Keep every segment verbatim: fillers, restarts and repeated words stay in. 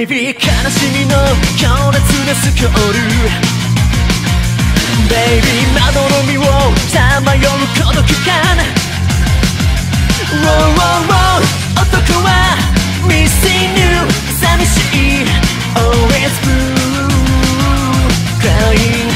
Baby 悲しみの強烈なスコール Baby まどろみをさまよう孤独感 Wow, wow, wow 男は Missing you 寂しい Always blue Crying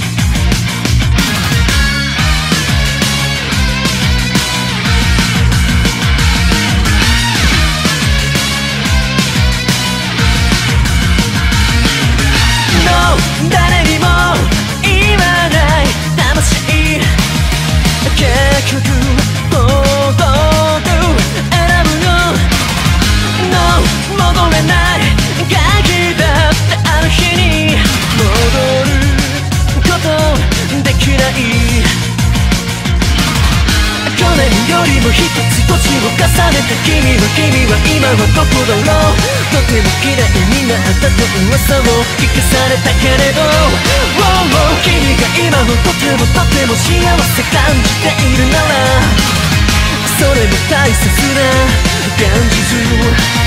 No 誰にも言わない魂結局僕選ぶよ No 戻れない鍵だってある日に戻ることできない去年よりも一つ年を重ねた君は君は今はどこだろうとても嫌いになったと噂を聞かされたけれど Wow, wow 君が今もとてもとても幸せ感じているならそれも大切な現実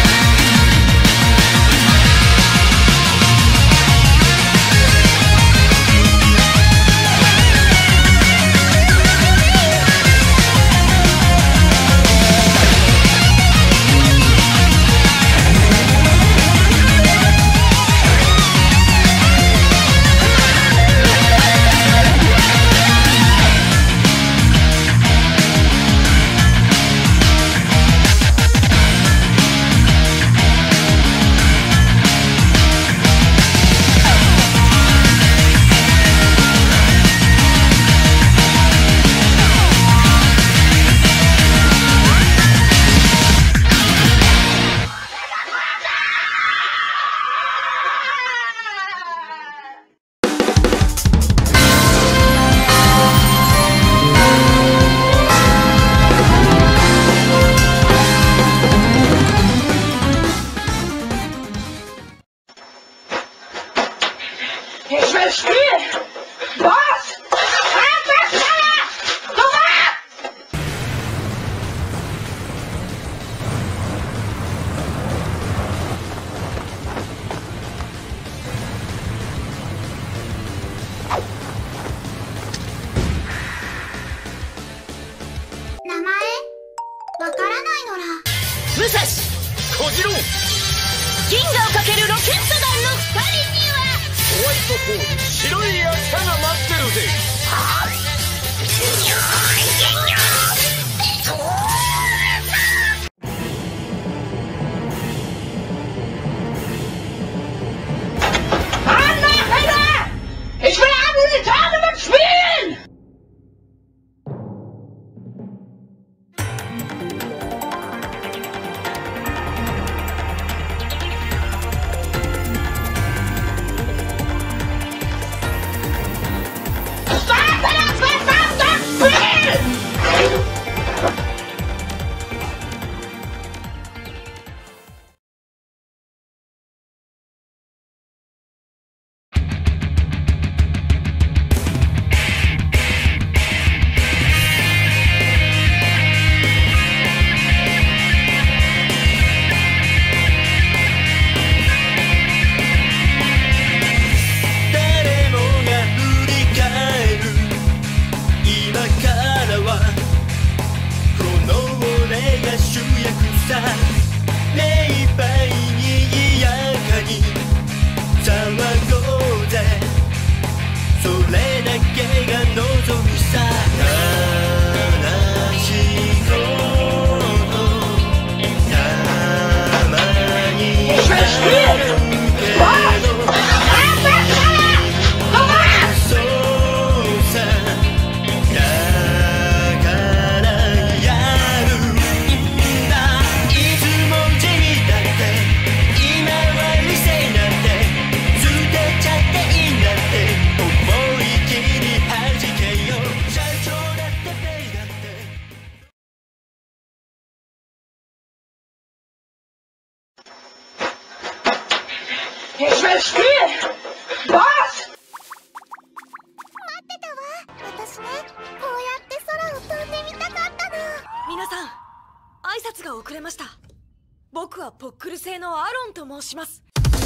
挨拶が遅れました。僕はポックル製のアロンと申します。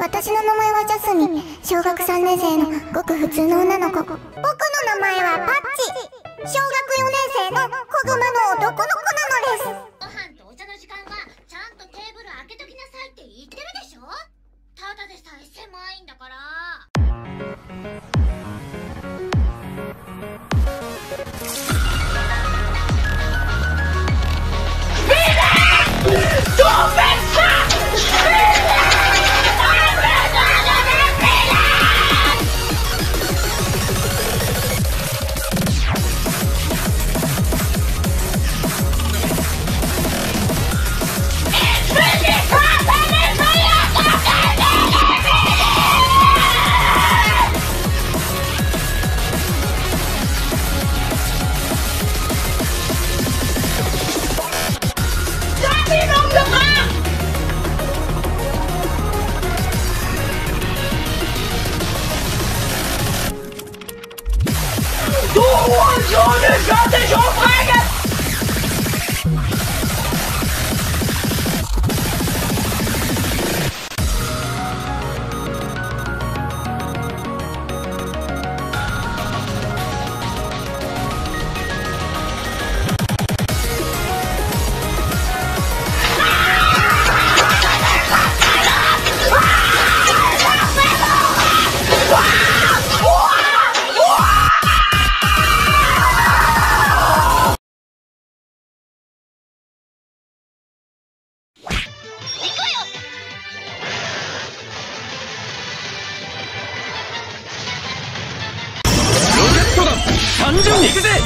私の名前はジャスミン、小学さんねん生のごく普通の女の子。僕の名前はパッチ、小学よねん生の小熊の男の子なのです。 ご飯とお茶の時間はちゃんとテーブル開けときなさいって言ってるでしょ。ただでさえ狭いんだから。 誕生日行くぜ。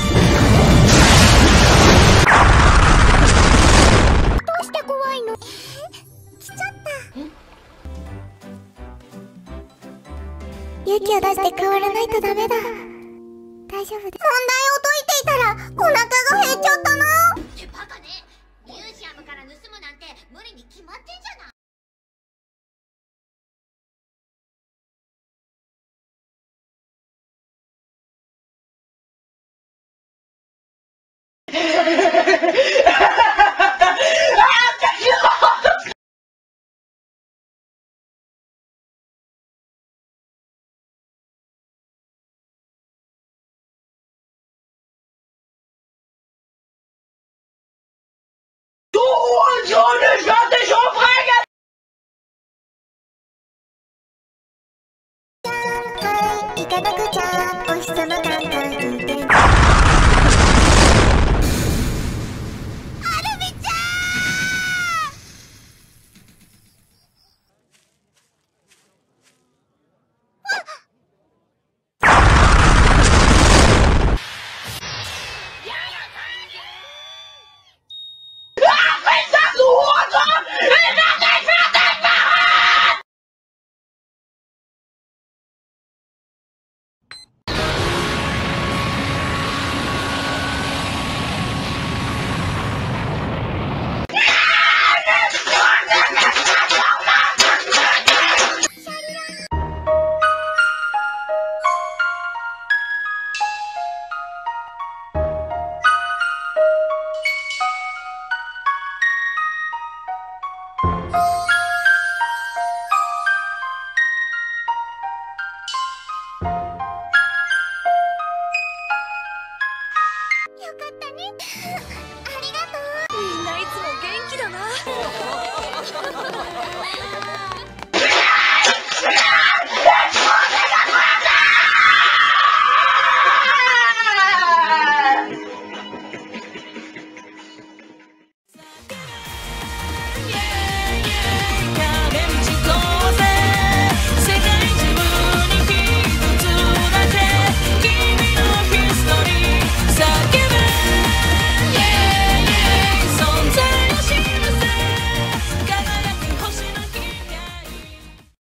どうして怖いの？来ちゃった。勇気を出して変わらないとダメだ。大丈夫です。問題を解いていたらお腹が減っちゃったな。 ってバカね。ミュージアムから盗むなんて無理に決まってんじゃない。 はい、いただくちゃん。